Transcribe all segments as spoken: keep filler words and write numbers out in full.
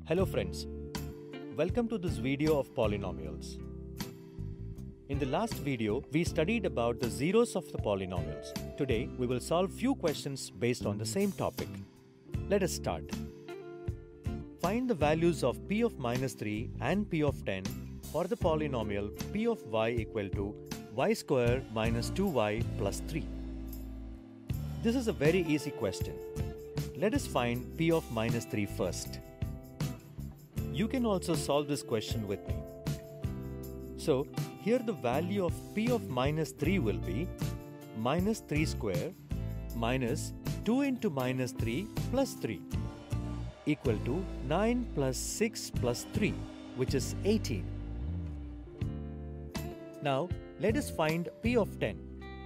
Hello friends, welcome to this video of polynomials. In the last video, we studied about the zeros of the polynomials. Today, we will solve few questions based on the same topic. Let us start. Find the values of p of minus three and p of ten for the polynomial p of y equal to y square minus two y plus three. This is a very easy question. Let us find p of minus three first. You can also solve this question with me. So, here the value of p of minus three will be minus three square minus two into minus three plus three equal to nine plus six plus three, which is eighteen. Now, let us find p of ten.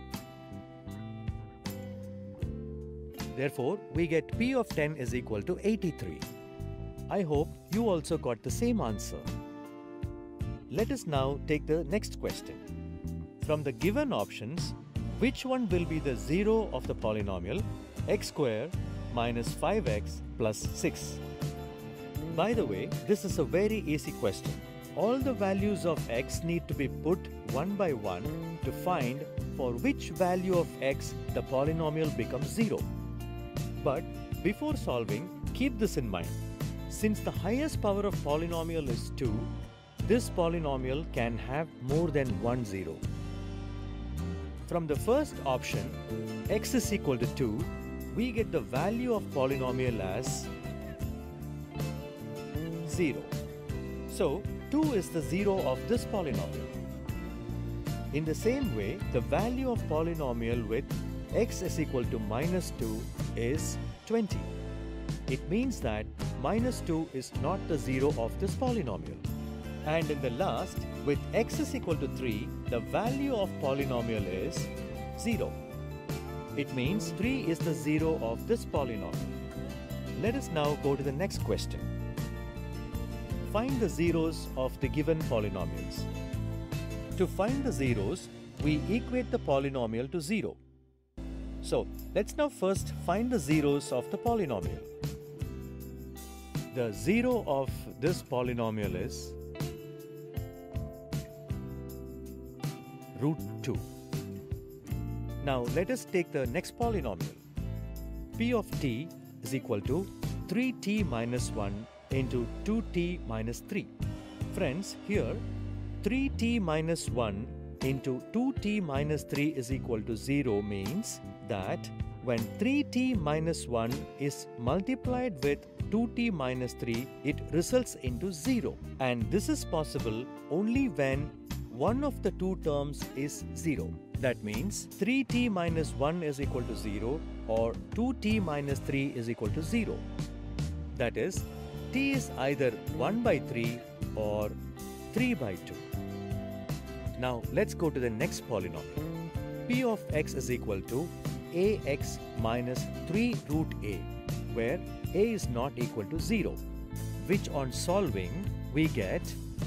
Therefore, we get p of ten is equal to eighty-three. I hope you also got the same answer. Let us now take the next question. From the given options, which one will be the zero of the polynomial x square minus five x plus six? By the way, this is a very easy question. All the values of x need to be put one by one to find for which value of x the polynomial becomes zero. But before solving, keep this in mind. Since the highest power of polynomial is two, this polynomial can have more than one zero. From the first option, x is equal to two, we get the value of polynomial as zero. So, two is the zero of this polynomial. In the same way, the value of polynomial with x is equal to minus two is twenty. It means that minus two is not the zero of this polynomial. And in the last, with x is equal to three, the value of polynomial is zero. It means three is the zero of this polynomial. Let us now go to the next question. Find the zeros of the given polynomials. To find the zeros, we equate the polynomial to zero. So, let's now first find the zeros of the polynomial. The zero of this polynomial is root two. Now let us take the next polynomial. P of t is equal to three t minus one into two t minus three. Friends, here three t minus one into two t minus three is equal to zero means that when three t minus one is multiplied with two t minus three, it results into zero. And this is possible only when one of the two terms is zero. That means three t minus one is equal to zero or two t minus three is equal to zero. That is, t is either one by three or three by two. Now let's go to the next polynomial. P of x is equal to ax minus three root a, where a is not equal to zero, which on solving we get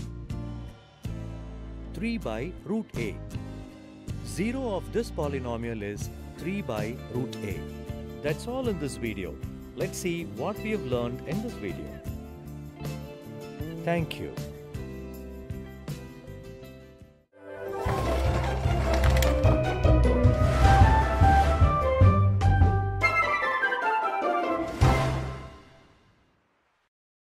three by root a. Zero of this polynomial is three by root a. That's all in this video. Let's see what we have learned in this video. Thank you.